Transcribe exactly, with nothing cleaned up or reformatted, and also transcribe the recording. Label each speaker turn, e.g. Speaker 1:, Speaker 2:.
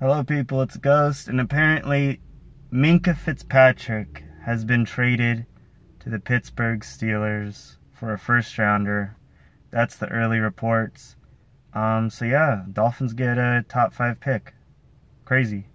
Speaker 1: Hello people, it's Ghost, and apparently Minkah Fitzpatrick has been traded to the Pittsburgh Steelers for a first rounder. That's the early reports. Um, so yeah, Dolphins get a top five pick. Crazy.